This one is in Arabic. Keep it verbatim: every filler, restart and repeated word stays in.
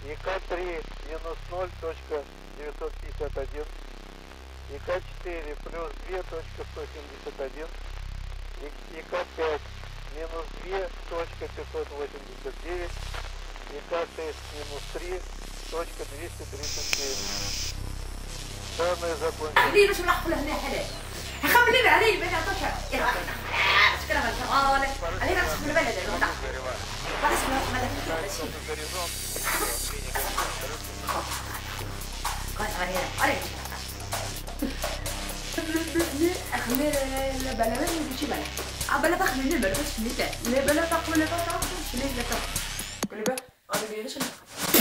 И К три минус ноль точка девятьсот пятьдесят один. И К четыре плюс два точка сто семьдесят один. И, и К пять минус два точка пятьсот восемьдесят девять. И К шесть минус три точка двести тридцать семь. Данные закончены. ليه مش بنحفل هنا حلال هخلي عليه بين عطشة إيه رأيك كلام الشغال علينا نحفل البلد اللي وضع بس ما لا تفكر قال علينا علينا أخلي البلد ما يجيش بلد عبالة تخلي البلد بس في النتاج لا بلد تقول لا تقول لا تقول لا تقول لا تقول لا تقول